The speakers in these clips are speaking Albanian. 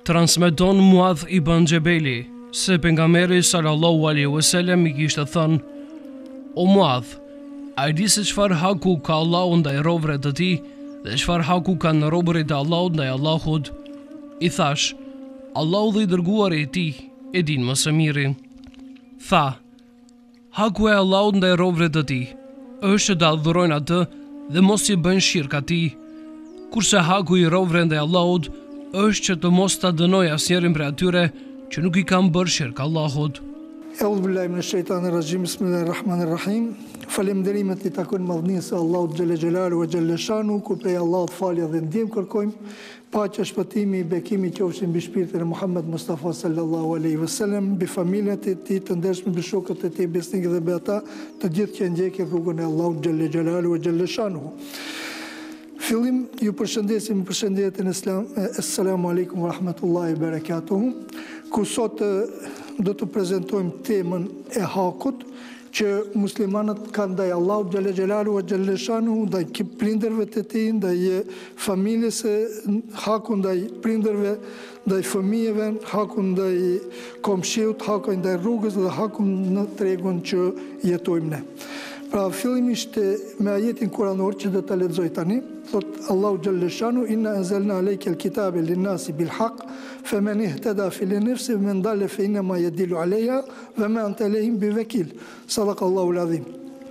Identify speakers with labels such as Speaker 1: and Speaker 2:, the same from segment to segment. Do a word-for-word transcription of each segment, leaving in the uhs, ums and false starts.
Speaker 1: Transmeton Muadh ibn Xhebeli se pejgamberi sallallahu alaihi wasallam i kishte thënë: O Muadh, a e di se çfarë haku ka Allahu ndaj robëve të tij dhe çfarë haku kanë robërit e Allahut ndaj Allahut? I thash: Allahu dhe i dërguari i tij e din më së miri. Tha: haku e Allahut ndaj robëve të tij është të adhurojnë atë dhe mos i bëjnë shirk atij, kurse haku i robëve ndaj Allahut është që të mos ta dënoj asnjërin prej atyre që nuk i kanë bërë shirk Allahut.
Speaker 2: Eudhu billahi minash shaitanir rajim. Bismillahirrahmanirrahim. Falënderimet i takojnë madhnisë Allahut xhelle xhelalu ve xhelle shanu, ku prej Allahut falje dhe ndihmë kërkojmë. Paqja, shpëtimi, bekimi qofshin mbi shpirtin e Muhammed Mustafa sallallahu alaihi wasallam, mbi familjet e tij të ndershme, mbi shokët e tij besnikë dhe mbi ata të gjithë që ndjekin rrugën e Allahut xhelle xhelalu ve xhelle shanu. Fillim, ju përshëndesim në përshëndetjen islam. Assalamu alaikum wa rahmatullahi wa barakatuhu. Ku sot do të prezantojmë temën e hakut që muslimanët kanë ndaj Allahut xhelle xhelalu ve xhelle shanu, ndaj prindërve të tij, ndaj familjes, haku ndaj prindërve, ndaj fëmijëve, haku ndaj komshiut, haku ndaj rrugës dhe haku në tregun që jetojmë ne. Pra fillimisht me ajetin kuranor që do ta lexoj tani, thot Allahu xhelle shanu: inna anzalna alejke alkitabe linnasi bilhaq faman ihtada falinafsi waman dalla fa inma yadillu alejha wama anta alehim bivakil. Sadaqallahu alazim.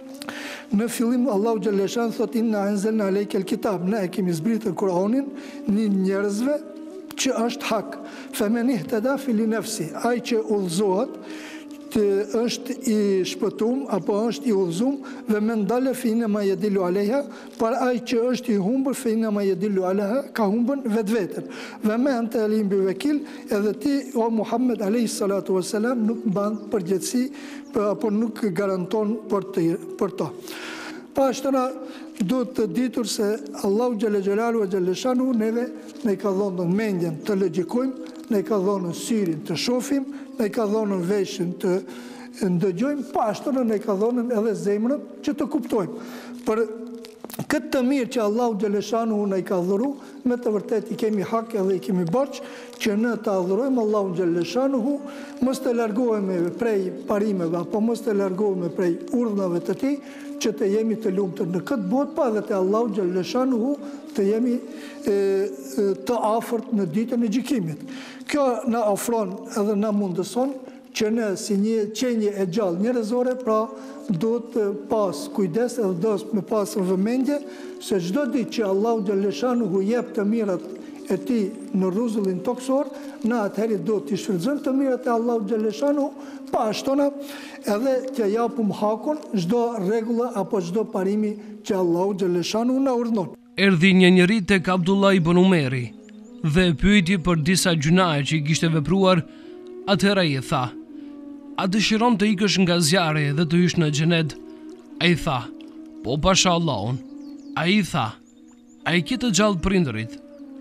Speaker 2: Në fillim Allahu xhelle shanu thot: inna anzalna alejke alkitab, ne kemi zbritur Kur'anin në njerëzve që është hak. Faman ihtada falinafsi, ai që udhëzohet të është i shpëtum apo është i udhëzum, dhe men dale fe inma yadillu alejha, por ai që është i humbur fe inma yadillu alejha, ka humbën vetveten. Ve me anta alim bi vekil, edhe ti o Muhammed alayhi salatu wassalam nuk ban përgjegjësi apo nuk garanton për të për to. Pashtëra do të ditur se Allahu xhelle xhelalu ve xhelle shanu neve ne ka dhënë mendjen të logjikojmë, ne ka dhënë syrin të shohim, ne ka dhënë veshin të ndëgjojmë, pashtëra ne ka dhënë edhe zemrën që të kuptojmë. Për këtë të mirë që Allahu xhelle shanu ne ka dhuru, me të vërtetë i kemi hak edhe i kemi borx që ne të adhurojmë Allahu xhelle shanu, mos të largohemi prej parimeve apo mos të largohemi prej urdhnave të tij, që të jemi të lumtur në këtë botë, pa edhe te Allahu xhelle shanu të jemi e, e, të afërt në ditën e gjykimit. Kjo na ofron edhe na mundëson që ne si një qenje e gjallë njerëzore, pra do të pas kujdes edhe do të me pas vëmendje se çdo ditë që Allahu xhelle shanu jep të mirat e tij në rrezullin toksor, na atëherë do të shfrytëzojmë të mirat e Allahu xhelle shanu, pa ashtona edhe të japum hakun çdo rregull apo çdo parimi që Allahu xhelle shanu na urdhnon.
Speaker 1: Erdhi një njeri tek Abdullah ibn Umeri dhe e pyeti për disa gjunaje që i kishte vepruar. Atëherë ai tha: a dëshiron të ikësh nga zjarri dhe të hysh në xhenet? Ai tha: po pasha Allahun. Ai tha: a i ke të gjallë prindërit?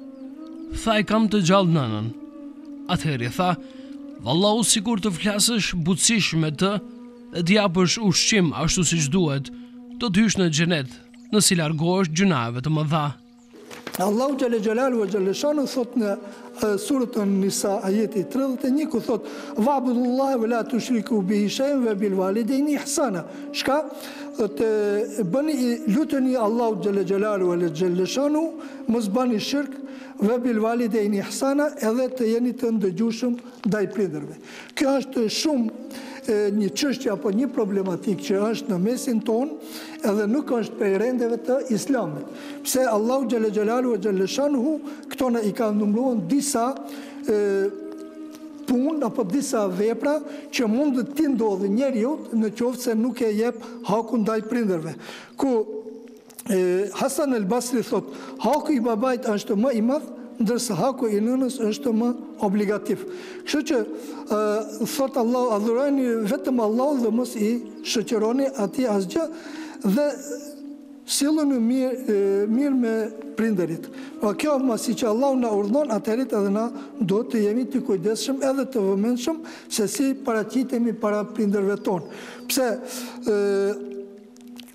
Speaker 1: Tha: e kam të gjallë nënën. Atëherë tha: vallahu, sikur të flasësh butësisht me të dhe të japësh ushqim ashtu siç duhet, do të hysh në xhenet, nëse largohesh gjunave të mëdha.
Speaker 2: Allahu xhelle xhelalu ve xhelle shanu thot në surën Nisa ajeti tridhjetë e një, ku thot: va'budullaha wa la tushriku bihi shay'an wa bil walidayni ihsana. Shka të bëni, luteni Allahu xhelle xhelalu ve xhelle shanu, mos bani shirk, ve bil walidayni ihsana, edhe të jeni të ndëgjueshëm ndaj prindërve. Kjo është shumë një çështje apo një problematik që është në mesin ton, edhe nuk është prej rendeve të islamit. Pse Allahu xhelle xhelalu ve xhelle shanu këto na i ka numëruar disa e, punë apo disa vepra që mund të ndodhë njeriu në qoftë se nuk e jep hakun ndaj prindërve. Ku e, Hasan el-Basri thot: haku i babait është më i madh, ndërsa haku i nënës është më obligativ. Kështu që uh, thot Allah, adhurojeni vetëm Allahun dhe mos i shoqëroni atij asgjë, dhe silluni mirë mirë me prindërit. Pa kjo masi që Allahu na urdhon, atëherë edhe na do të jemi të kujdesshëm edhe të vëmendshëm se si paraqitemi para prindërve tonë. Pse uh,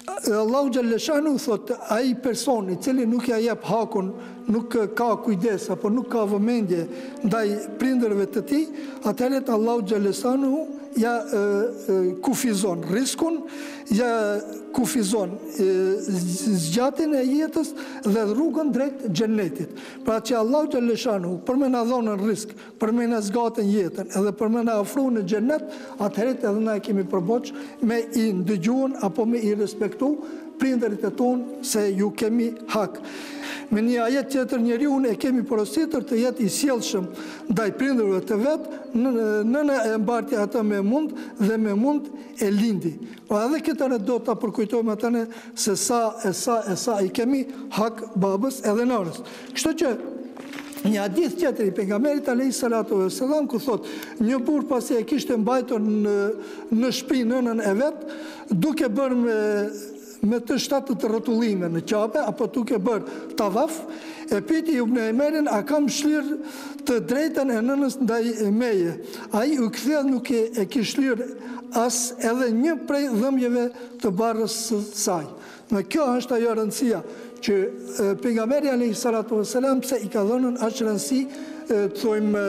Speaker 2: Allahu Gjalleshanu thot, ai person i cili nuk ja jep hakun, nuk ka kujdes apo nuk ka vëmendje ndaj prindërve të tij, atëherë Allahu Gjalleshanu ja e, e, kufizon riskun, ja kufizon e, zgjatjen e jetës dhe rrugën drejt xhennetit. Pra që Allahu Gjalleshanu për me na dhënë risk, për me na zgatën jetën, edhe për me na ofruar në xhennet, atëherë edhe na kemi përboç me i ndëgjuan apo me i respektu prindërit e tonë se ju kemi hak. Me një ajet tjetër, njeriu e kemi porositur të jetë i sjellshëm ndaj prindërve të vet, nëna e mbarti ata me mund dhe me mund e lindi. Po edhe këtë ne do ta përkujtojmë atëne se sa e sa e sa i kemi hak babës edhe nënës. Kështu që një hadith tjetër i pejgamberit alayhi salatu vesselam ku thot, një burr pasi e kishte mbajtur në në shtëpi nënën e vet, duke bërë me me të shtatë të rrotullime në qape, apo duke bërë tavaf, e pyeti Ibn Umerin, a kam shlirë të drejtën e nënës ndaj meje? Ai u kthye nuk e, e ki shlirë as edhe një prej dhëmjeve të barrës së saj. Në kjo është ajo rëndësia që pejgamberi alayhi salatu vesselam pse i ka dhënë aq rëndësi, të thojmë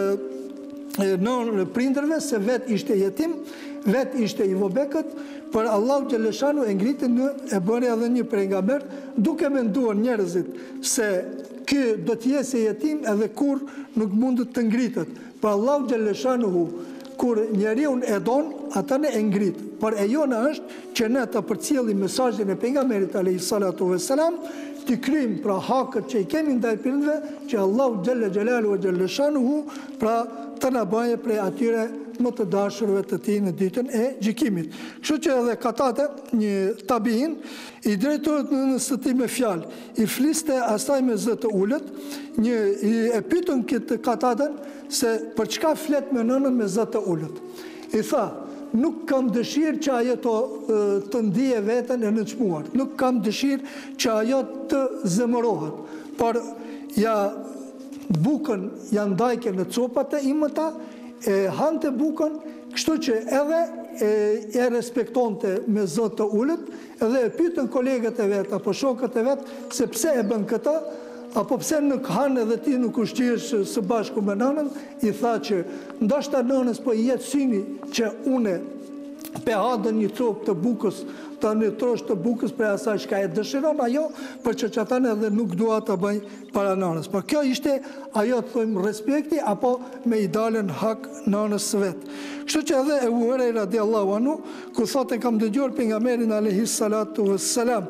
Speaker 2: në prindërve, se vet ishte jetim, vet ishte i vobekët, për Allahu Gjalleshanu e ngriti në e bëri edhe një pejgamber, duke menduar njerëzit se ky do të jetë jetim edhe kur nuk mundet të ngritet. Për Allahu Gjalleshanu, kur njeriu e don, ata ne e ngrit. Por e jona është që ne të përcjellim mesazhin e pejgamberit alayhi salatu vesselam, të kryjmë pra hakët që i kemi ndaj prindërve, që Allahu Gjelle Gjelalu e Gjelleshanu pra të na bëje prej atyre më të dashurve të tij në ditën e gjykimit. Kështu që edhe Katate, një tabiin, i drejtohet nënës së tij me fjalë, i fliste asaj me zë të ulët, një i e pyetën këtë Kataten se për çka flet me nënën me zë të ulët. I tha, nuk kam dëshirë që ajo të, të ndije veten e nënçmuar, nuk kam dëshirë që ajo të zemërohet, por ja bukën ja ndajke në copat e imëta, e hante bukën, kështu që edhe e, e respektonte me zë të ulët, edhe e pyetën kolegët e vet apo shokët e vet se pse e bën këtë, apo pse nuk hanë edhe ti nuk ushqihesh së bashku me nënën. I tha që ndoshta nënës po i jetë syni që une pe hadën një copë të bukës, të një trosh të bukës për asaj çka e dëshiron ajo, për që çatan edhe nuk dua ta bëj para nënës. Por kjo ishte ajo të thojmë respekti apo me i dalën hak nënës së vet. Kështu që edhe Ebu Hurajra radiallahu anhu, ku thotë kam dëgjuar pejgamberin alayhi salatu wassalam,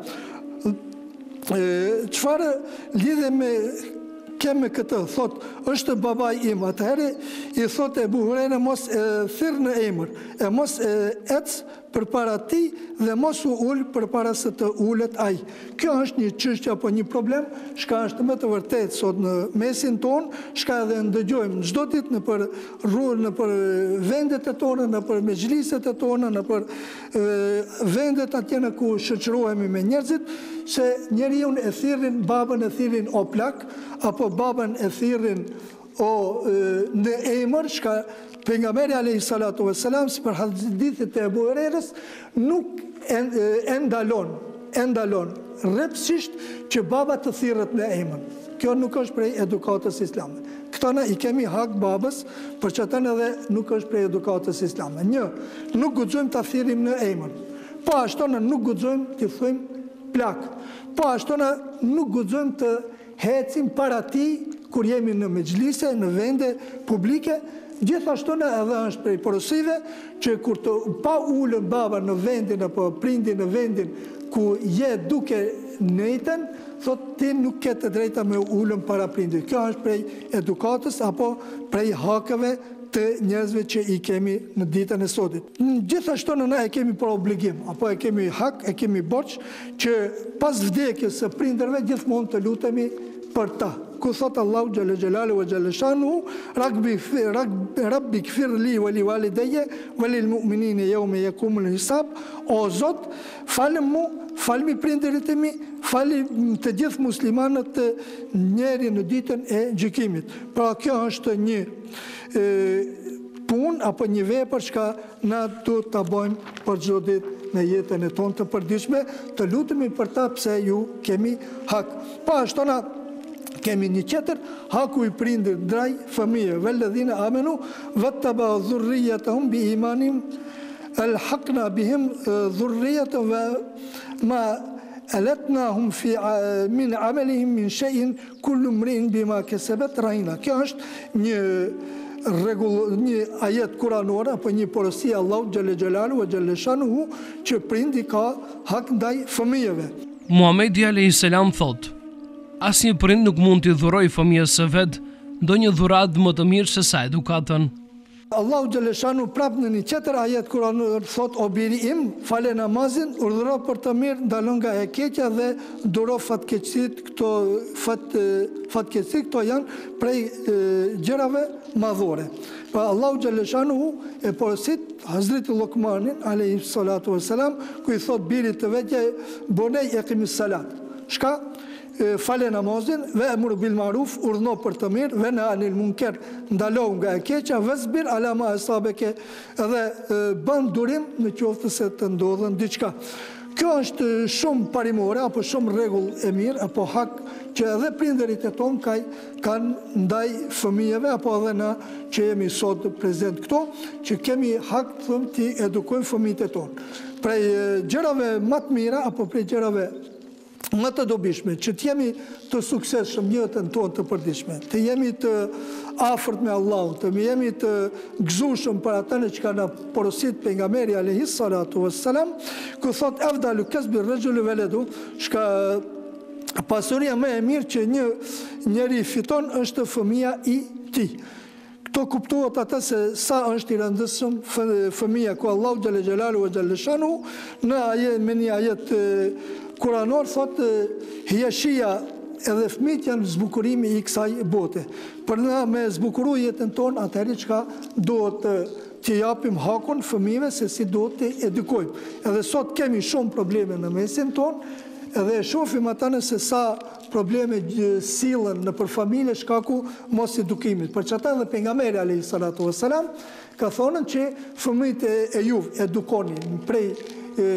Speaker 2: çfarë lidhe me kemë këtë, thot, është babaj im, atëherë i thot e Buhurejnë, mos e thirë në emër, e mos e ecë për para ti dhe mos u ullë për para se të ullet aj. Kjo është një çështje apo një problem, shka është më të vërtet sot në mesin tonë, shka edhe ndëgjojmë në çdo ditë në për rrugë, në për vendet e tona, në për mezhliset e tona, në për e, vendet atje në ku shoqërohemi me njerëzit, se njeriu e thirrin, babën e thirrin o plak, apo babën e thirrin o e, në emër, shka pejgamberi alayhi salatu vesselam, si për hadithit e Ebu Hurajrës, nuk e, e ndalon, e ndalon rrepsisht që baba të thirret në emër. Kjo nuk është prej edukatës islame. Këta na i kemi hak babës, për që tënë edhe nuk është prej edukatës islame. Një, nuk guxojmë të thirrim në emër. Po ashtu në nuk guxojmë të thojmë plak. Po ashtu në nuk guxojmë të hecim para ti kur jemi në mexhlise, në vende publike. Gjithashtu në edhe është prej porosive që kur të pa ullën baba në vendin apo prindin në vendin ku je duke nejten, thot ti nuk ke të drejta me ullën para prindit. Kjo është prej edukatës apo prej hakeve të njerëzve që i kemi në ditën e sotit. Gjithashtu në na e kemi për obligim, apo e kemi hak, e kemi borç që pas vdekjes së prindërve gjithmonë të lutemi për ta. Ku thot Allahu Gjelle Gjelalu e Gjelleshanu, Rabbi kfir li wa li walideje, wa li l'mu'minine jaume yakumul hisab, o Zot, falem mu, falmi prindërit e mi, fali të gjithë muslimanët të njeri në ditën e gjykimit. Pra kjo është një e, pun apo një vepër që na duhet ta bëjmë për çdo ditë në jetën e tonë të përditshme, të lutemi për ta pse ju kemi hak. Pa ashtu na kemi një tjetër, haku i prindër ndaj fëmijëve, velladhina amenu wattaba'u dhurriyyatahum bi imanin alhaqna bihim dhurriyyatahum wa ma alatnahum fi min amalihim min shay'in kullu imrin bima kasabat rahina. Kjo është një rregull, një ajet kuranor apo një porosi Allahu xhalla xhelalu wa xhalla shanuhu që prindi ka hak ndaj fëmijëve.
Speaker 1: Muhamedi alayhis salam thotë: asnjë prind nuk mund t'i dhurojë fëmijës së vet ndonjë dhuratë më të mirë se sa edukatën.
Speaker 2: Allahu xhaleshanu prap në një tjetër ajet kuranor thot: o biri im, fale namazin, urdhëro për të mirë, ndalon nga e keqja dhe duro fatkeqësit. Këto fat fatkeqësit këto janë prej e, gjërave madhore. Pa Allahu xhaleshanu e porosit Hazreti Luqmanin alayhi salatu wassalam, ku i thot birit të vetë: bonej eqimis salat. Shka? Fale namazin, ve emur bil maruf, urdhno për të mirë, ve në anil munker, ndalohu nga e keqa, vëzbir alama asabeke, edhe bën durim në qoftë se të ndodhen diçka. Kjo është shumë parimore, apo shumë rregull e mirë, apo hak që edhe prindërit e tonë kaj, kanë ndaj fëmijëve, apo edhe na që jemi sot prezent këto, që kemi hak të të edukojmë fëmijët e tonë. Prej gjërave më të mira, apo prej gjërave më të dobishme, që të jemi të suksesshëm jetën tonë të përditshme, të jemi të afërt me Allahun, të jemi të gëzueshëm për ata që kanë porosit pejgamberi alayhi salatu wassalam, ku thot: afdalu kasbi rajuli waladu, shka pasuria më e mirë që një njeri fiton është fëmia i tij. Këto kuptohet ata se sa është i rëndësishëm fëmia, ku Allahu xhalla xhelalu wa xhalla shanu në ajet me një ajet kuranor thot: hiashia edhe fëmijët janë zbukurimi i kësaj bote. Për na me zbukuru jetën tonë, atëherë çka duhet të t'i japim hakun fëmijëve se si duhet të edukojmë. Edhe sot kemi shumë probleme në mesin tonë, edhe e shohim ata nëse sa probleme sillen në për familje shkaku mos edukimit. Për çata edhe pejgamberi alayhi salatu wassalam ka thonë që fëmijët e juve edukoni prej e,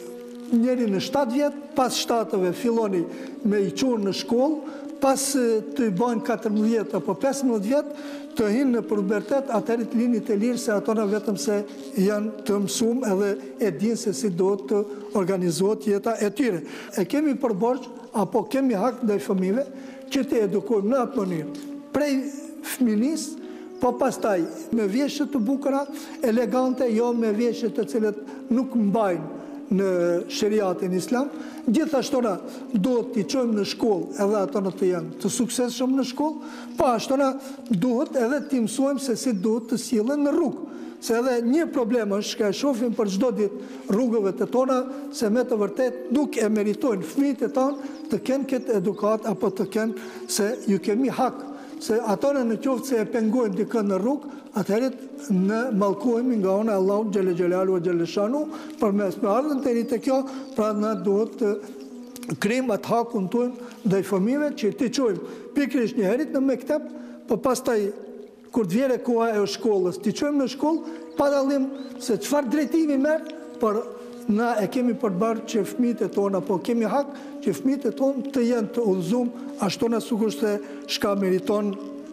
Speaker 2: njeri në shtatë vjet, pas shtatëve filloni me i çuar në shkollë, pas të bëjnë katërmbëdhjetë apo pesëmbëdhjetë vjet, të hinë në pubertet, atëherë të lini të lirë se ato na vetëm se janë të mësuar edhe e dinë se si do të organizohet jeta e tyre. E kemi përborxh apo kemi hak ndaj fëmijëve që të edukojmë në atë mënyrë. Prej fëminis, po pastaj me veshje të bukura, elegante, jo me veshje të cilët nuk mbajnë në sheriatin islam. Gjithashtu na duhet t'i çojmë në shkollë edhe ato në të janë të suksesshëm në shkollë, pa ashtu na duhet edhe t'i mësojmë se si duhet të sillen në rrugë. Se edhe një problem është që e shohim për çdo ditë rrugëve të tona, se me të vërtet nuk e meritojnë fëmijët e tonë të kenë këtë edukat apo të kenë se ju kemi hak. Se ato në qoftë se e pengojnë dikën në rrugë, atëherë në mallkohemi nga ona Allahu xhalla xhelalu wa xhalla shanu përmes me ardhën të ri të kjo, pra na duhet të krijmë atë hakun tonë ndaj fëmijëve që t'i çojmë pikërisht një herë në mektep, po pastaj kur të vjerë koha e shkollës, t'i çojmë në shkollë pa dallim se çfarë drejtimi merr, por na e kemi përbarë që fëmijët e tonë, apo kemi hak që fëmijët e tonë të jenë të udhëzuar ashtu na sikur se shka meriton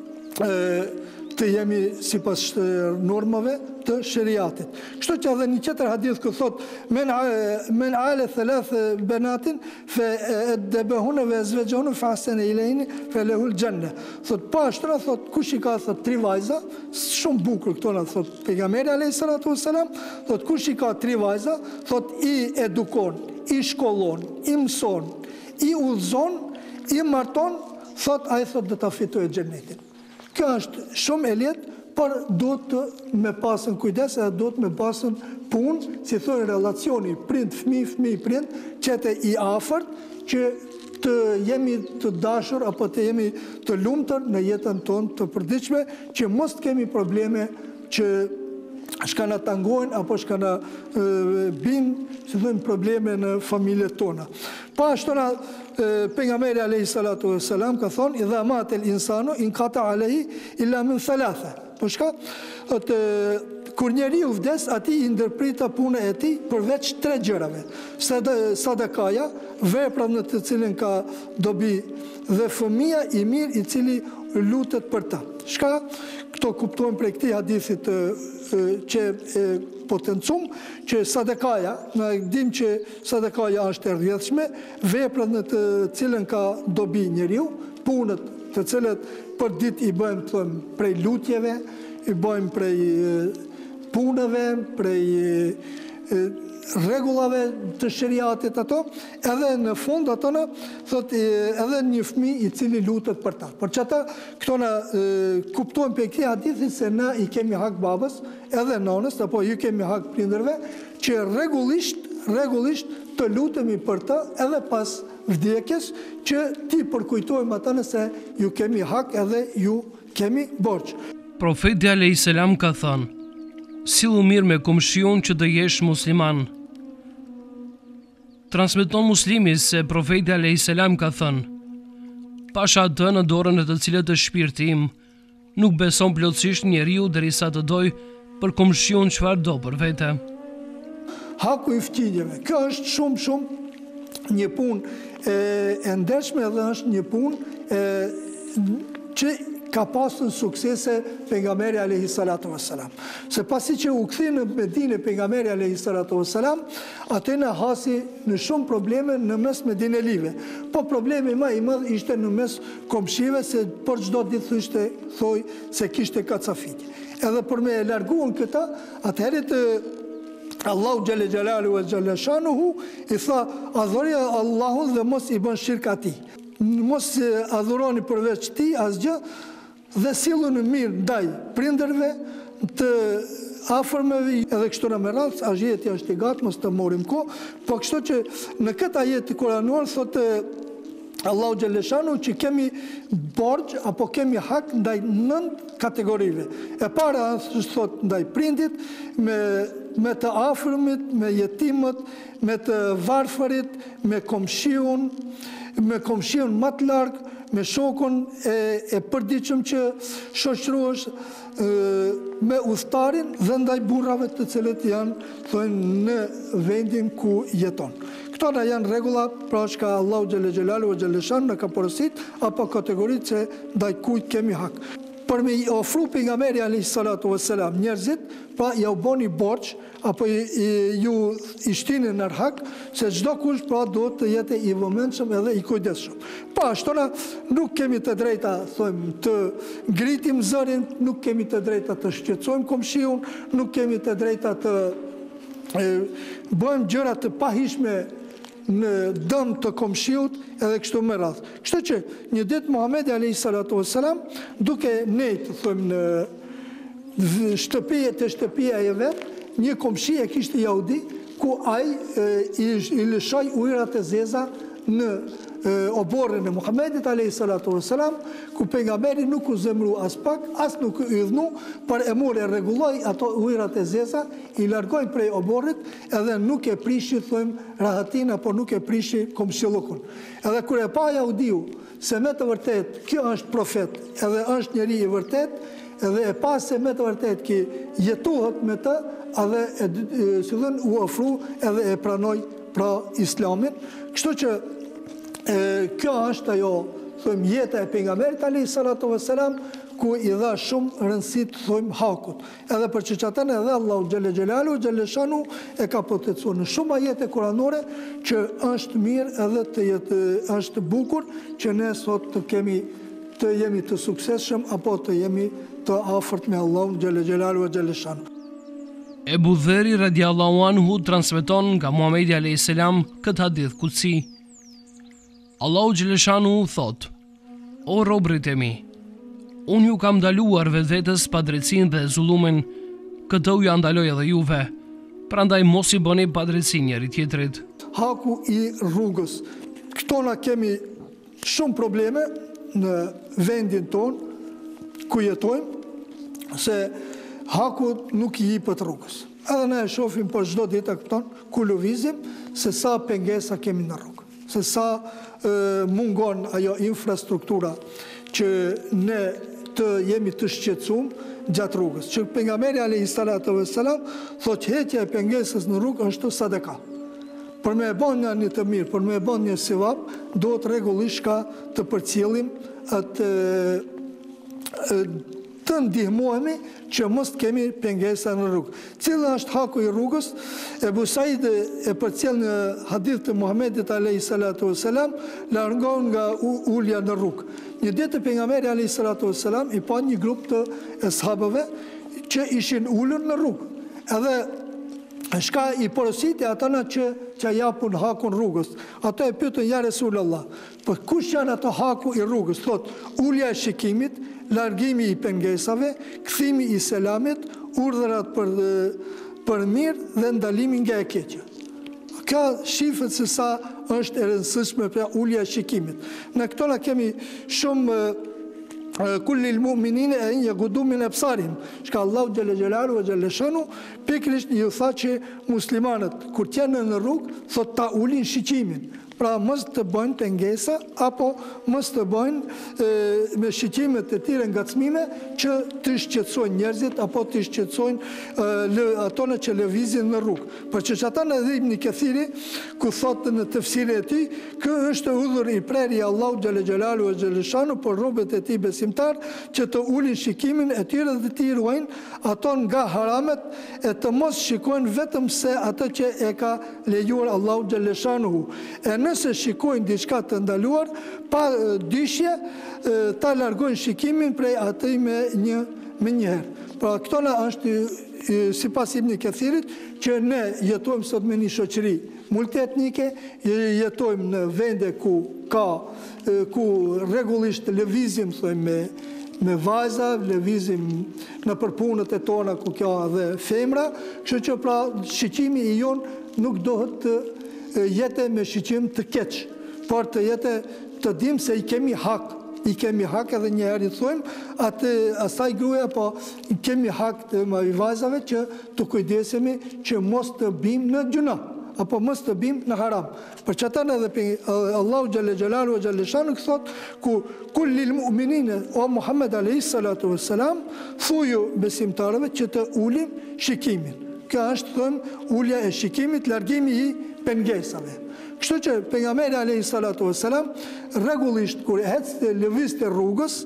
Speaker 2: e, të jemi sipas normave të sheriatit. Kështu që edhe një tjetër hadith që thot: men men ala thalath banatin fa adabahuna wa azwajahuna fa ahsana ilayhin fa lahu aljanna. Thot pa ashtra, thot kush i ka thot tri vajza, shumë bukur këto na thot pejgamberi alayhis salatu wassalam, thot kush i ka tri vajza, thot i edukon, i shkollon, i mëson, i udhëzon, i marton, thot ai thot do ta fitojë xhenetin. Kjo është shumë e lehtë, por do të me pasën kujdes edhe do të me pasën punë, si thonë relacioni prind fëmijë, fëmijë prind, që të i afërt, që të jemi të dashur apo të jemi të lumtur në jetën tonë të përditshme, që mos të kemi probleme që shka na tangojnë apo shka na binë, si thonë, probleme në familjet tona. Pa ashtu na pejgamberi alayhi salatu wassalam ka thonë: idha mata al insanu inqata alayhi illa min thalatha. Po shka? Atë kur njeriu vdes, ati i ndërprita punë e tij përveç tre gjërave. Sadakaja, vepra në të cilën ka dobi, dhe fëmia i mirë i cili lutet për ta. Shka këto kuptojmë prej këtij hadithit që e potencum, që sadakaja, në dim që sadakaja është e rrjedhshme, veprat në të cilën ka dobi njeriu, punët të cilët për ditë i bëjmë thëmë prej lutjeve, i bëjmë prej punëve, prej rregullave të shariatit ato, edhe në fund ato në thot edhe një fëmijë i cili lutet për ta. Por çata këto na kuptojmë për këtë hadithi se na i kemi hak babës, edhe nonës, apo ju kemi hak prindërve, që rregullisht, rregullisht të lutemi për ta edhe pas vdekjes, që ti përkujtojmë ata nëse ju kemi hak edhe ju kemi borx.
Speaker 1: Profeti alayhis salam ka thënë: sillu mirë me komshiun që të jesh musliman. Transmeton Muslimi se profeti alayhis salam ka thënë: pasha atë në dorën e të cilët është shpirti im, nuk beson plotësisht njeriu derisa të doj për komshiun çfarë do për vete.
Speaker 2: Haku i fqinjeve, kjo është shumë shumë një punë e, e ndershme dhe është një punë e, që ka pasur suksese pejgamberi alayhi salatu wassalam. Se pasi që u kthi në Medinë pejgamberi alayhi salatu wassalam, atë na hasi në shumë probleme në mes medinelive. Po problemi më i madh ishte në mes komshive, se për çdo ditë thoshte thoj se kishte kacafitje. Edhe për me e larguar këta, atëherë të Allahu xhelle xhelalu ve xhelle shanuhu i tha adhuroj Allahun dhe mos i bën shirk atij. Mos adhuroni përveç tij asgjë, dhe silluni mirë ndaj prindërve, të afërmeve, edhe kështu në merat, ajeti është i gatë, mos të morim kohë, po kështu që në këtë ajet kuranor thotë Allahu xhelle shanu që kemi borxh apo kemi hak ndaj nënt kategorive. E para është thot ndaj prindit, me me të afërmit, me jetimët, me të varfërit, me komshiun, me komshiun më të larg, me shokun e, e përditshëm që shoqërohesh, me udhëtarin dhe ndaj burrave të cilët janë thonë në vendin ku jeton. Këto na janë rregulla, pra shka Allahu xhelle xhelalu ve xhelle shan në ka porosit apo kategoritë se ndaj kujt kemi hak. Për me i ofru pejgamberi alayhi salatu wassalam njerëzit, pra ja u boni borxh apo i, i, ju i shtini në hak, se çdo kush pra do të jetë i vëmendshëm edhe i kujdesshëm. Pa ashtu na nuk kemi të drejta thojmë të ngritim zërin, nuk kemi të drejta të shqetësojmë komshiun, nuk kemi të drejta të e, bëjmë gjëra të pahishme në dëm të komshiut, edhe kështu me radhë. Kështu që një ditë Muhamedi alayhi salatu wassalam, duke nejtë thojmë në shtëpia të shtëpia e vet, një komshi e kishte jahudi, ku ai e, i, i lëshoi ujërat e zeza në e, oborrin e Muhamedit alayhi salatu wassalam, ku pejgamberi nuk u zemru as pak, as nuk u ydhnu, por e mori e rregulloi ato ujërat e zeza, i largoi prej oborrit, edhe nuk e prishi thojmë rahatin apo nuk e prishi komshillukun. Edhe kur e pa jahudiu se me të vërtet kjo është profet, edhe është njeri i vërtet, edhe e pa se me të vërtet ki jetohet me të, edhe e, e, si dhën, u ofru edhe e pranoj pra islamin. Kështu që e, kjo është ajo thojmë jeta e pejgamberit alayhi salatu wassalam, ku i dha shumë rëndësi të thojmë hakut. Edhe për çështën edhe Allahu xhelle xhelalu xhelle shanu e ka potencuar në shumë ajete kuranore që është mirë edhe të jetë është bukur që ne sot të kemi të jemi të suksesshëm apo të jemi të afërt me Allahun xhelle xhelalu xhelle shanu.
Speaker 1: Ebu Dheri radiallahu anhu transmeton nga Muhamedi alayhis salam këtë hadith kutsi. Allahu xhelle shanu thot: o robërit e mi, unë ju kam ndaluar vetvetes padrejtësinë dhe zullumin, këtë u ja ndaloj edhe juve, prandaj mos i bëni padrejtësi njëri tjetrit.
Speaker 2: Haku i rrugës. Këto na kemi shumë probleme në vendin ton ku jetojmë, se haku nuk i jepet rrugës. Edhe ne e shohim për çdo ditë këton ku lëvizim se sa pengesa kemi në rrugë, se sa e, mungon ajo infrastruktura që ne të jemi të shqetësuar, gjatë rrugës. Që pejgamberi alayhi salatu vesselam thotë heqja e pengesës në rrugë është sadaka. Për me e bon një një të mirë, për me e bon një sivap, do të rregullisht ka të përcjellim atë të ndihmohemi që mos të kemi pengesa në rrugë. Cila është haku i rrugës? Ebu Said e përcjell në hadith të Muhamedit alayhi salatu vesselam, largon nga ulja në rrugë. Një ditë pejgamberi alayhi salatu vesselam i pa një grup të sahabëve që ishin ulur në rrugë. Edhe shka i porositi atana që që japun hakun rrugës. Ato e pyetën ja Resulullah, për kush janë ato haku i rrugës? Thot, ulja e shikimit, largimi i pengesave, kthimi i selamit, urdhërat për, për mirë dhe ndalimi nga e keqja. Ka shifët se sa është e rëndësishme për ulja e shikimit. Në këto na kemi shumë kullil mu'minine e një gudumin e pësarim. Shka Allahu Gjelle Gjelalu e Gjelle Shanu, pikrisht ju tha që muslimanët, kur tjenë në rrugë, thot ta ulin shikimin. Pra mos të bëjnë pengesa, apo mos të bëjnë e, me shikimet e tire ngacmime që të shqetësojnë njerëzit, apo të shqetësojnë atone që lëvizin në rrugë. Për që që ata në dhejmë një këthiri, ku thotë në tëfsiri e ti, kë është udhër i preri Allahu Gjelle Gjelalu e Gjelle Shanu për rrugët e ti besimtar, që të ulin shikimin e tyre dhe të ruajnë aton nga haramet, e të mos shikojnë vetëm se atë që e ka lejuar Allahu Gjelle Shanu. E nëse shikojnë diçka të ndaluar, pa dyshje, ta largojnë shikimin prej atij me një me njëherë. Pra këto na është sipas Ibn Kathirit që ne jetojmë sot me një shoqëri multietnike, jetojmë në vende ku ka ku rregullisht lëvizim thojmë me me vajza, lëvizim në përpunët e tona ku ka edhe femra, kështu që pra shikimi i jon nuk dohet të jetë me shikim të keq, por të jetë të dim se i kemi hak, i kemi hak edhe njëherë i thujmë, atë asaj gruaja, po i kemi hak të ma i vajzave që të kujdesemi që mos të bim në gjuna, apo mos të bim në haram. Për që tanë edhe Allahu Gjelle Gjelalu e Gjelle Shanu thot, ku kullil mu'minine, o Muhammed alayhi salatu vesselam, thuju besimtarëve që të ulim shikimin. Kjo është thëmë ulja e shikimit, largimi i pengesave. Kështu që pejgamberi alayhi salatu vesselam rregullisht kur ecte lëvizte rrugës,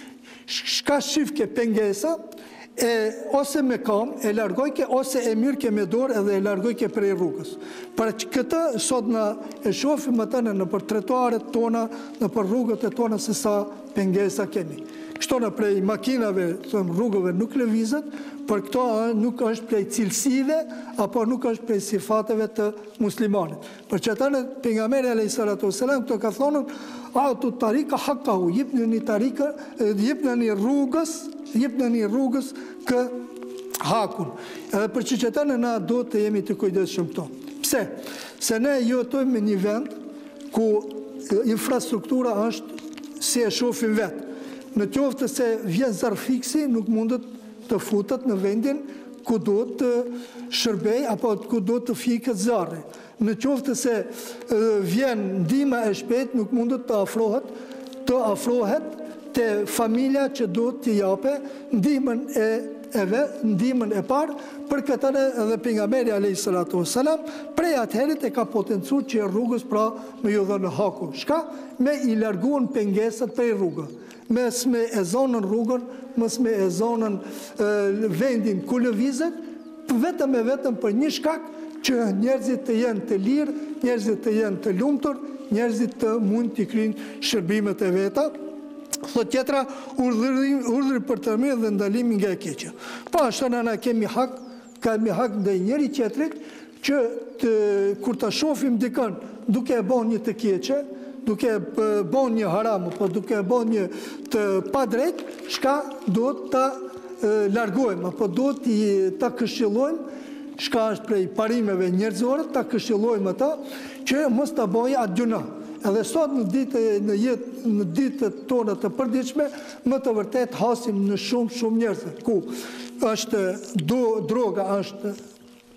Speaker 2: shka shifke pengesa, e ose me kam e largojke, ose e mirë ke me dorë edhe e largojke prej rrugës. Për që këtë sot në e shofim atë në për trotuaret tona, në për rrugët e tona se sa pengesa kemi. Kështu në prej makinave, thëmë rrugëve nuk lëvizet, për këto nuk është prej cilësive, apo nuk është prej sifateve të muslimanit. Për që të në pejgamberi alayhi salatu vesselam, këto ka thonën, a të tarika hakahu, jip në një tarika, jip në një rrugës, jip në një rrugës kë hakun. Edhe për që që të në na do të jemi të kujdes shumë to. Pse? Se ne jetojmë me një vend ku infrastruktura është si e shofim vetë. Në qoftë se vjen zarfiksi, nuk mundet të futet në vendin ku do të shërbej, apo ku do të fikët zarri. Në qoftë se vjen ndihma e shpejt, nuk mundet të afrohet, të afrohet të familja që do të jape ndihmën e eve, ndihmën e parë, për këtër edhe pejgamberi alayhi salatu vesselam, prej atëherit e ka potencuar që rrugës pra me ju dhënë haku. Shka? Me i larguan pengesat prej rrugës. Mes me e zonën rrugën, mes me e zonën vendin ku lëvizet, vetëm e vetëm për një shkak që njerëzit të jenë të lirë, njerëzit të jenë të lumtur, njerëzit të mund të kryjnë shërbimet e veta. Thot tjetra, urdhëri për të mirë dhe ndalimi nga e keqja. Pa ashtë në na kemi hak, kemi hak ndaj njëri tjetrit, që të, kur të shofim dikën duke e bon një të keqe, duke bon një haram, po duke bon një të pa drejt, shka do të largojmë, apo do të të këshillojmë, shka është prej parimeve njerëzore, të këshillojmë ata, që mos të bojë atë gjuna. Edhe sot në ditë në jetë në ditët tona të përditshme, më të vërtet hasim në shumë shumë njerëz, ku është do droga është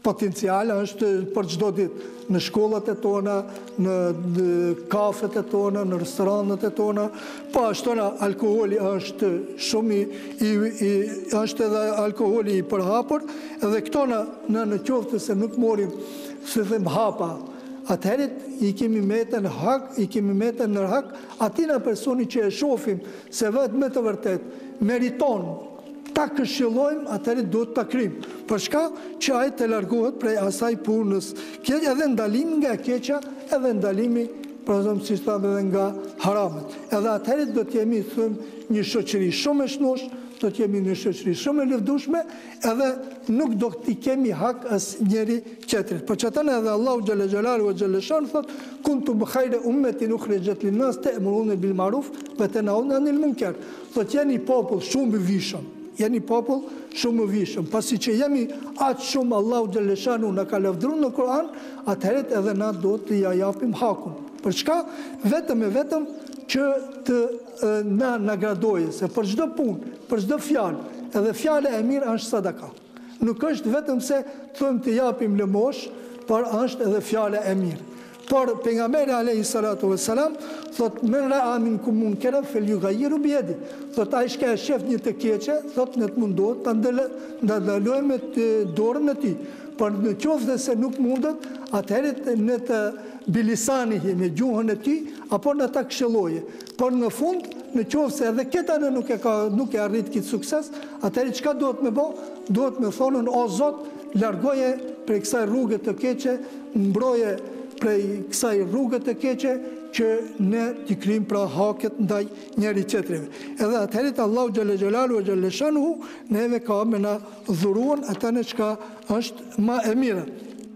Speaker 2: potencial, është për çdo ditë, në shkollat e tona, në, në kafet e tona, në restoranët e tona. Po ashtu alkooli është shumë i, i, i është edhe alkooli i përhapur, edhe këto në në, në qoftë se nuk morim se them hapa, atëherët i kemi metën hak, i kemi metën në hak atina personi që e shohim se vetë me të vërtet meriton ta këshillojmë, atëherë do të ta kryjmë. Për shka që ai të largohet prej asaj punës keq, edhe ndalimi nga e keqja, edhe ndalimi, për exemple, si thamë, edhe nga haramet. Edhe atëherë do të jemi, thëmë, një shoqëri shumë e shnosh, do të jemi një shoqëri shumë e lëvdueshme, edhe nuk do të kemi hak as njëri tjetrit. Për çatën edhe Allahu xhalla xhelalu ve xhalla shan thot: "Kuntum khayra ummatin ukhrijat lin-nas ta'muruna bil ma'ruf wa tanhauna 'anil munkar." Do të jeni popull shumë i vishëm. Jeni popull shumë i vishëm. Pasi që jemi aq shumë, Allahu xhalla xhanu na ka lavdruar në Kur'an, atëherë edhe na do të ja japim hakun. Për çka? Vetëm e vetëm që të e, na nagradoje, se për çdo punë, për çdo fjalë, edhe fjala e mirë është sadaka. Nuk është vetëm se thëmë të japim lëmosh, por është edhe fjala e mirë. Por pejgamberi alayhi salatu vesselam thot: "Men ra'a minkum munkaran falyughayyiru bi yadihi." Thot ai që e shef një të keqe, thot në të mundohet ta ndalojë me dorën e tij. Por në qoftë se nuk mundet, atëherë në të bilisanihi me gjuhën e tij apo në ta këshilloje. Por në fund, në qoftë se edhe këta nuk e ka nuk e arrit këtë sukses, atëherë çka duhet me bë? Duhet me thonën: "O Zot, largoje prej kësaj rruge të keqe, mbroje prej kësaj rrugë të keqe që ne t'i kryjmë pra haket ndaj njëri tjetrive." Edhe atëherët Allahu xhalla xhelalu ve xhalla shanuhu neve ka me na dhuruan atë në çka është më e mira.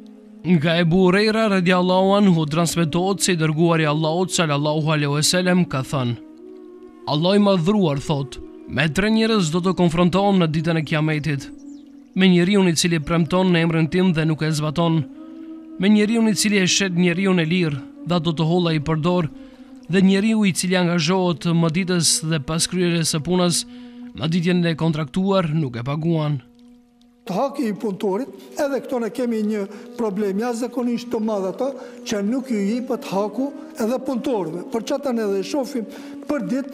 Speaker 1: Nga Ebu Hurajra radiallahu anhu transmetohet se i dërguari i Allahut sallallahu alaihi wasallam ka thënë: Allah i madhruar thot: "Me tre njerëz do të konfrontohem në ditën e Kiametit. Me njeriu i cili premton në emrin tim dhe nuk e zbaton, me njeriu i cili e shet njeriu e lirë dhe do të holla i përdor, dhe njeriu i cili angazhohet mëditës dhe pas kryerjes së punës, mëditjen e kontraktuar nuk e paguan."
Speaker 2: Të haki i punëtorit, edhe këto ne kemi një problem jashtëzakonisht të madh ato që nuk ju jepet haku edhe punëtorëve. Për çatën edhe shohim për ditë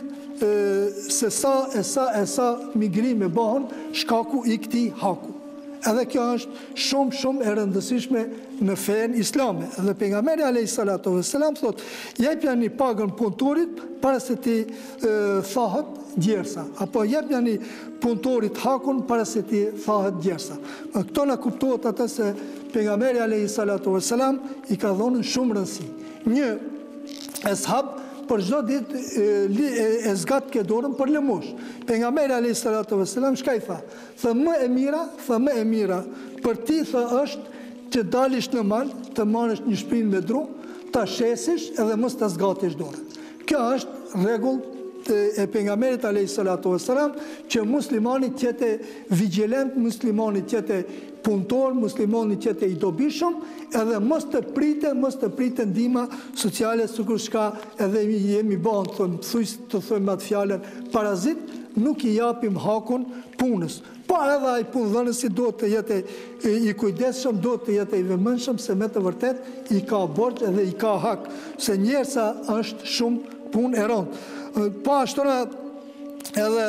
Speaker 2: se sa e sa e sa migrime bëhen shkaku i këtij haku. Edhe kjo është shumë shumë e rëndësishme në fen islame. Edhe pejgamberi alayhi salatu vesselam thot: "Jepjani pagën punëtorit para se ti thahet djersa", apo jepjani punëtorit hakun para se ti thahet djersa. Këto na kuptohet atë se pejgamberi alayhi salatu vesselam i ka dhënë shumë rëndësi. Një ashab për çdo ditë e, e zgat ke dorën për lëmosh. Pejgamberi alayhi salatu vesselam çka i tha? Tha më e mira, tha më e mira për ti tha është që dalish në mal, të marrësh një shpinë me dru, ta shesish edhe mos ta zgatish dorën. Kjo është rregull e pejgamberit alayhi salatu vesselam, që muslimani të jetë vigjilent, muslimani të jetë punëtor, muslimani të jetë i dobishëm, edhe mos të pritë, mos të pritë ndihma sociale, sikur shka edhe jemi bën, thon, thuj të thojmë atë fjalën parazit, nuk i japim hakun punës. Po edhe ai punëdhënësi do të jetë i kujdesshëm, do të jetë i vëmendshëm, se me të vërtet i ka borxh edhe i ka hak, se njerësa është shumë punë e rëndë. Po ashtëra edhe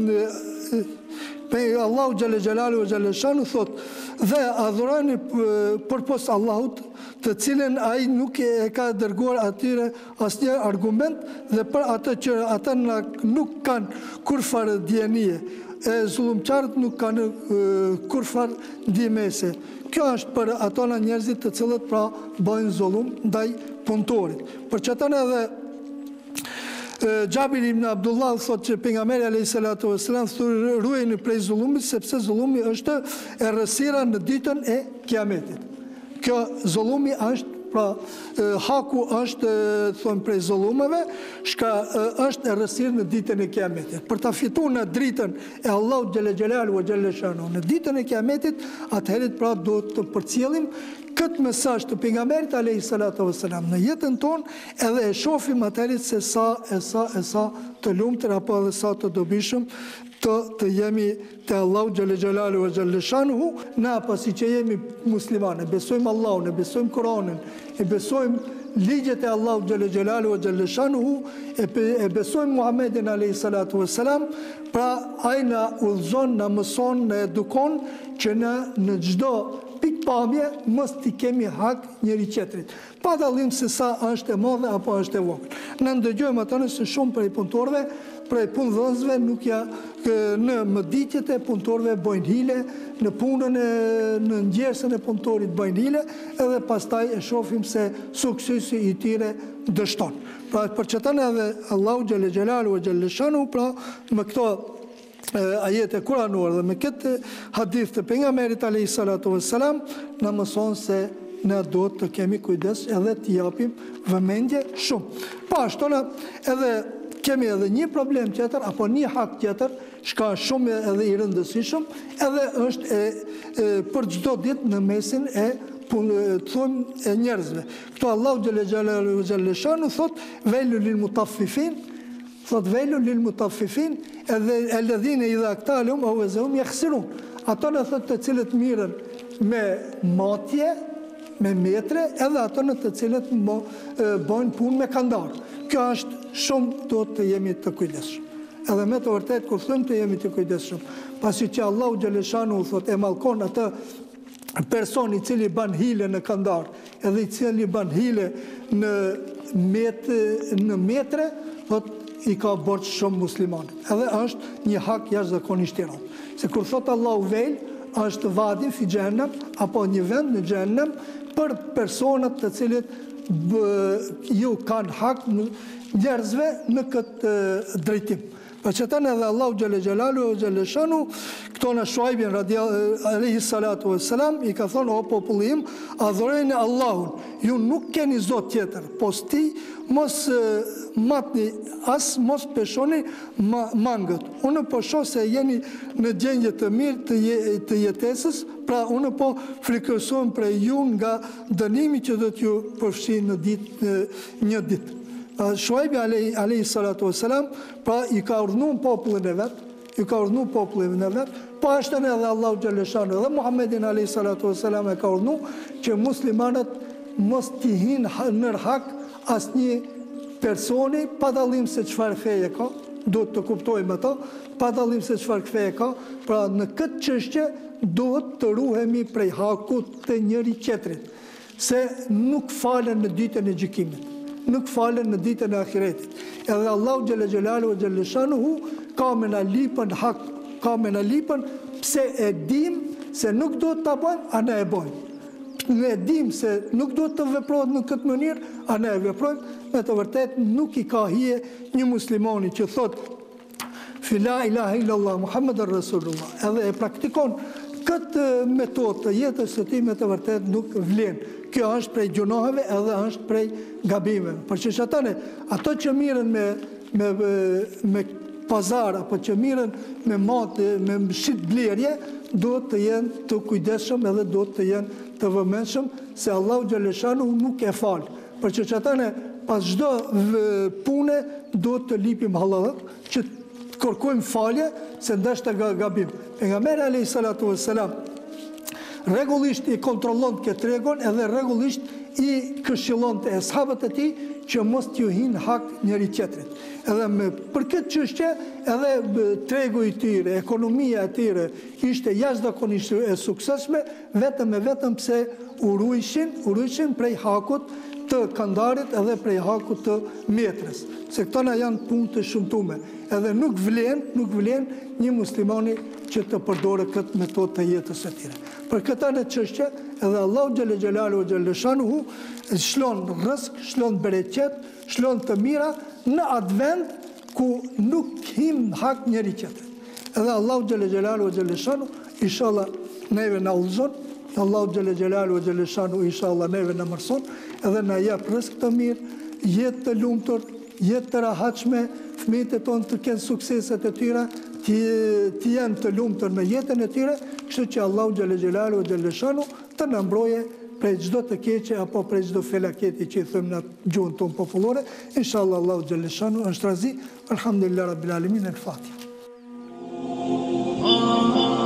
Speaker 2: pe Allahu xhalla xhelalu ve xhalla shanu thot: "Dhe adhuroni përpos Allahut, të cilën ai nuk e ka dërguar atyre asnjë argument, dhe për atë që ata nuk kanë kurfar dienie, e zullumqarët nuk kanë kurfar ndjemese." Kjo është për ato njerëzit të cilët pra bëjnë zullum ndaj punëtorit. Për çatën edhe Jabir ibn Abdullah thot që pejgamberi alayhi salatu vesselam thotë: "Ruajeni prej zullumit, sepse zullumi është errësira në ditën e Kiametit." Kjo zullumi është pra haku është thon prej zullumeve, shka është errësirë në ditën e Kiametit. Për ta fituar në dritën e Allahut xhalla xhelalu ve xhalla shanu në ditën e Kiametit, atëherë pra do të përcjellim këtë mesazh të pejgamberit alayhi salatu vesselam në jetën tonë, edhe e shohim atëherë se sa e sa e sa të lumtur apo edhe sa të dobishëm të, të jemi të Allahu Gjelle Gjelalu e Gjelle Shanuhu, na pasi që jemi muslimane, besojmë Allahun, e besojmë Koranin, e besojmë ligjet e Allahu Gjelle Gjelalu e Gjelle Shanuhu, e, e besojmë Muhammedin alayhi salatu wassalam, pra ai na udhëzon, na mëson, na edukon që na në çdo pikpamje mos t'i kemi hak njëri tjetrit, pa dallim se sa është e madhe apo është e vogël. Ne ndëgjojmë atë se shumë prej punëtorëve, prej punëdhënësve nuk ja në mëditjet e punëtorëve bojnë hile, në punën e në ngjersën e punëtorit bojnë hile, edhe pastaj e shohim se suksesi i tyre dështon. Pra për çetën edhe Allahu Gjelle Gjelalu e Gjelle Shanu, pra me këto ajete kuranore dhe me këtë hadith të pejgamberit alayhi salatu wassalam na mëson se ne do të kemi kujdes edhe të japim vëmendje shumë. Pa ashtu na edhe kemi edhe një problem tjetër apo një hak tjetër, shka shumë edhe i rëndësishëm, edhe është e, e, për çdo ditë në mesin e punë të thonë e njerëzve. Këto Allahu Gjelle Gjelalu Gjelle Shanu thot vejlu lil mutaffifin, thot vejlu lil mutaffifin, edhe alladhina idha aktalhum aw wazahum yakhsirun. Ato në thot të cilët mirën me matje, me metre, edhe ato në të cilët mo, e, bojnë punë me kandar. Kjo është shumë do të jemi të kujdesshëm. Edhe me të vërtet kur thëmë të jemi të kujdesshëm, pasi që Allahu Gjelle Shanu thot e mallkon atë person i cili ban hile në kandar, edhe i cili ban hile në, met, në metre, thot i ka borç shumë muslimanë. Edhe është një hak jashtëzakonisht i rëndë. Se kur thot Allahu vel, është vadi fi xhenem apo një vend në xhenem për personat të cilët bë, ju kanë hak njerëzve në këtë uh, drejtim. Për që tënë edhe Allahu Gjelle Gjelalu e Gjelle Shanu, këto në Shuaibin alayhi salatu wassalam, i ka thonë, o popullim, adhurojeni Allahun, ju nuk keni zot tjetër, po sti mos uh, matni, as mos peshoni ma, mangët. Unë po shoh se jeni në gjendje të mirë të, je, të jetesës, pra unë po frikësojmë prej ju nga dënimi që do t'ju përfshi në ditë, një ditë. Shuaibi alayhi salatu wassalam, pra i ka urdhënuar popullin e vet, i ka urdhënuar popullin e vet, po ashtu edhe Allahu Gjelle Shanu dhe Muhammedin alayhi salatu wassalam e ka urdhënuar që muslimanët mos t'i hinë në hak asnjë personi pa dallim se çfarë feje ka, duhet të kuptojmë ato, pa dallim se çfarë feje ka, pra në këtë çështje duhet të ruhemi prej hakut të njëri tjetrit, se nuk falen në ditën e gjykimit, nuk falen në ditën e ahiretit. Edhe Allahu Gjelle Gjelalu e Gjelle Shanuhu ka me na lipën hak, ka me na lipën pse e dim se nuk do të ta bëjmë, a ne e bëjmë. Ne e dim se nuk do të veprohet në këtë mënyrë, a ne e veprojmë. Me të vërtet nuk i ka hije një muslimani që thot Fila ilaha illallah Muhammadur Rasulullah, edhe e praktikon këtë metodë të jetës së tij, me të vërtet nuk vlen. Kjo është prej gjunoheve edhe është prej gabimeve. Për që shatane, ato që miren me, me, me pazar, apo që miren me matë, me shit blerje, do të jenë të kujdesshëm edhe do të jenë të vëmendshëm, se Allahu Gjelle Shanu nuk e falë. Për që shatane, pas çdo pune do të lipim hallallat, që kërkojmë falje, se ndashta gabim. Pejgamberi alayhi salatu wassalam rregullisht i kontrollon këtë rregull, edhe rregullisht i këshillon të ashabët e tij që mos t'ju hinë hak njëri tjetrit. Edhe me, për këtë çështje, edhe tregu i tyre, ekonomia e tyre ishte jashtëzakonisht e suksesshme, vetëm e vetëm pse u ruajshin, u ruajshin prej hakut të kandarit edhe prej hakut të metres. Se këto na janë punë të shumtume. Edhe nuk vlen, nuk vlen një muslimani që të përdore këtë metodë të jetës së tij. Për këtë në çështje, edhe Allahu Gjelle Gjelalu e Gjelle Shanuhu shlon rrezik, shlon bereqet, shlon të mira në atë vend ku nuk him hak njëri tjetrit. Edhe Allahu Gjelle Gjelalu e Gjelle Shanuhu inshallah neve na udhëzon, Allahu Gjelle Gjelalu e Gjelle Shanuhu inshallah neve na mëson, edhe na jep rrezik të mirë, jetë të lumtur, jetë të rahatshme, fëmijët e tonë të kenë sukseset e tyre, të janë të lumtur në jetën e tyre, kështu që Allahu Gjelle Gjelalu e Gjelle Shanuhu të na mbroje prej çdo të keqe apo prej çdo felaketi që i thëmë në gjuhën tonë popullore. Inshallah Allahu Gjelle Shanuhu është razi. Alhamdulillah Rabbil Alamin. El Fatiha.
Speaker 1: Allah.